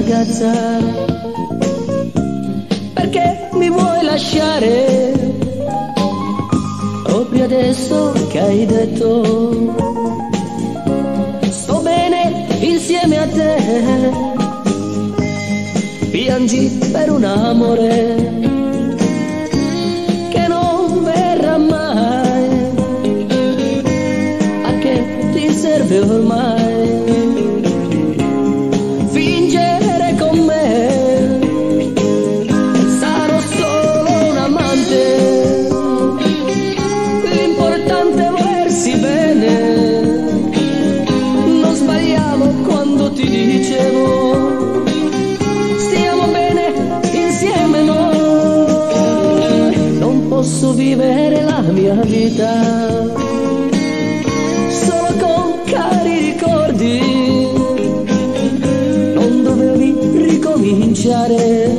ragazza, perché mi vuoi lasciare proprio adesso che hai detto sto bene insieme a te, piangi per un amore che non verrà mai, a che ti serve ormai fingere con me, sarò solo un amante, l'importante è volersi bene, non sbagliavo quando ti dicevo stiamo bene insieme noi, non posso vivere la mia vita solo con cari ricordi, non dovevi ricominciare